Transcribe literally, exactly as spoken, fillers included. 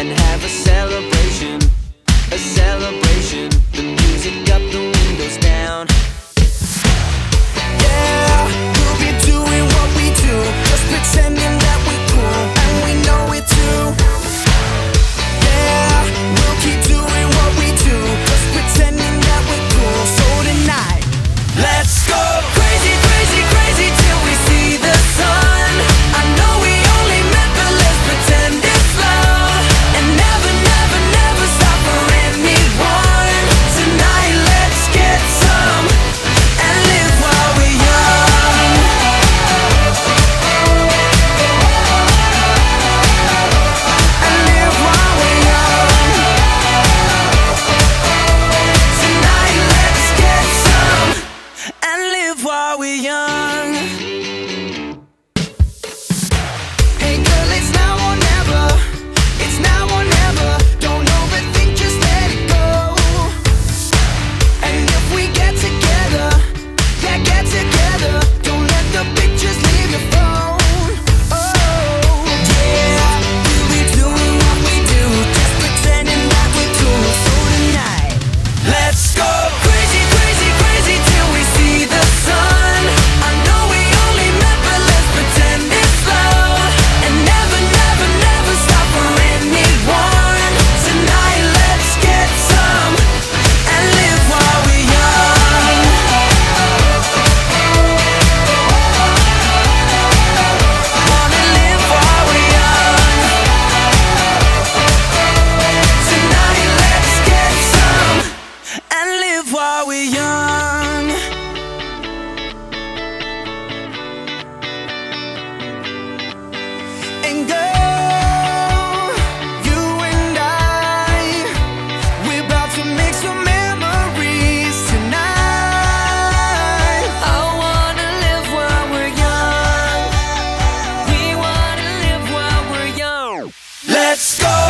and have a celebration, a celebration. The music up, the windows down. Yeah, we'll be doing what we do, just pretending that we're cool, and we know it too. Yeah, we'll keep doing what we do, just pretending that we're cool. So tonight, let's go crazy, crazy, crazy till we see the sun. I know we only met, but let's pretend it's love, and never, never, never stop for anyone. Tonight, let's get some and live while we're young. And live while we're young. Tonight, let's get some and live while we're young. Hey girl, it's now or never. It's now or never. Don't overthink, just let it go. And if we get together, yeah, get together. Don't let the pictures leave your phone. Oh, yeah, we'll be doing what we do, just pretending that we're cool. So tonight, let's go crazy, crazy, crazy till we see the sun. I know we only met, but let's pretend it's love, and never, never, never stop for anyone. Tonight, let's get some and live while we're young. Wanna live while we're young. Tonight, let's get some and live while we're young. And girl, you and I, we're about to make some memories tonight. I wanna live while we're young. We wanna live while we're young. Let's go